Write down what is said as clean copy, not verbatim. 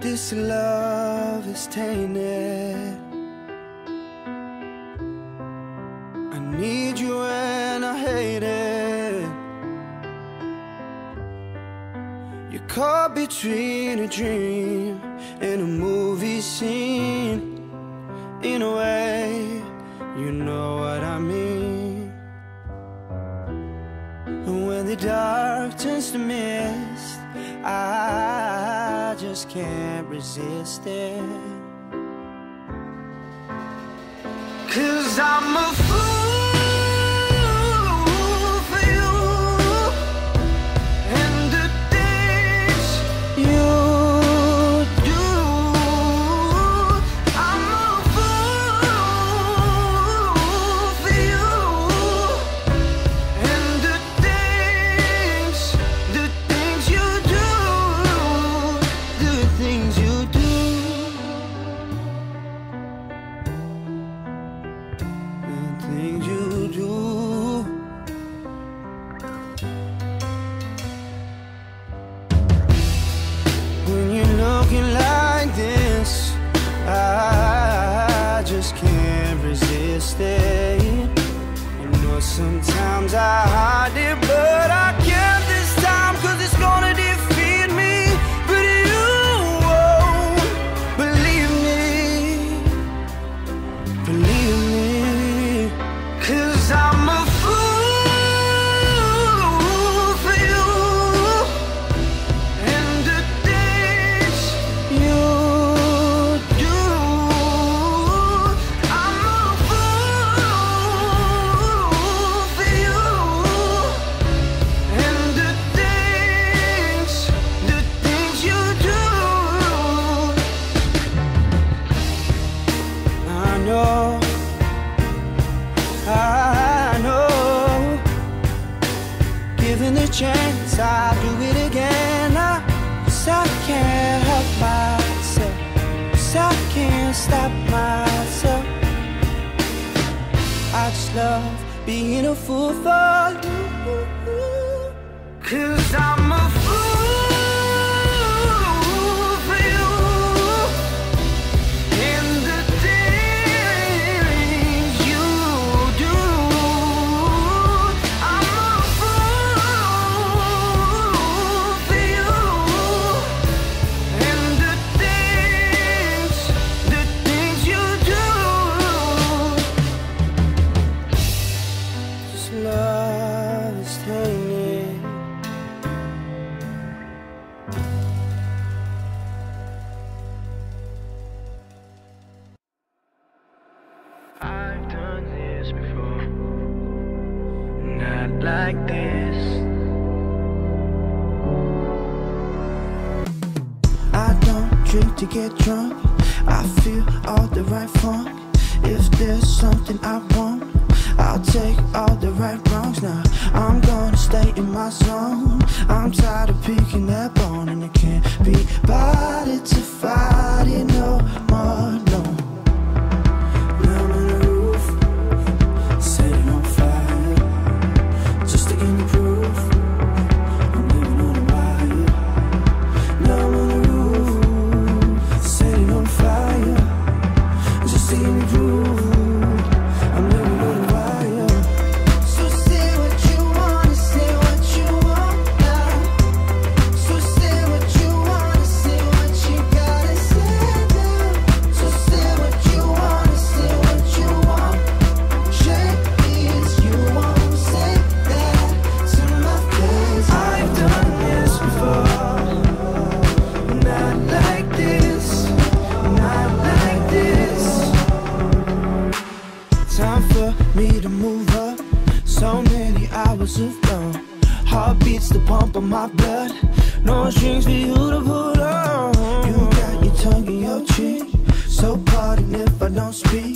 This love is tainted. I need you and I hate it. You're caught between a dream and a movie scene. In a way, you know what I mean. And when the dark turns to mist, I just can't resist it. 'Cause I'm a fool for you and the things you do. I'm a fool for you and the things you do, the things you do. Things you do. When you're looking like this, I just can't resist it. You know sometimes I hide it, but I can't this time, 'cause it's gonna defeat me. But you won't believe me. Believe me. 'Cause I'm a fool for you and the things you do. I'm a fool for you and the things you do. I know, given the chance, I'll do it again. 'Cause I can't help myself, 'cause I can't stop myself. I just love being a fool for you. 'Cause I'm a fool for you and the things you do. I'm a fool for you and the things you do. This love is tainted. I've done this before, not like this. I don't drink to get drunk, I feel all the right funk. If there's something I want, I'll take all the right wrongs. Now I'm gonna stay in my zone. I'm tired of picking that bone, and it can't be bothered to fight it no more, no. Now I'm on the roof, setting on fire, just to give me proof I'm living on a wire. Now I'm on the roof, setting on fire, just to give me proof I'm living on a wire. So say what you wanna, say what you want now. So say what you wanna, say what you gotta say now. So say what you wanna, say what you want. Shake this, you won't say that to my face. I've done this before, not like this, not like this. Time for me to move up. So many hours of love, heart beats the pump of my blood. No strings for you to pull on. You got your tongue in your cheek, so pardon if I don't speak.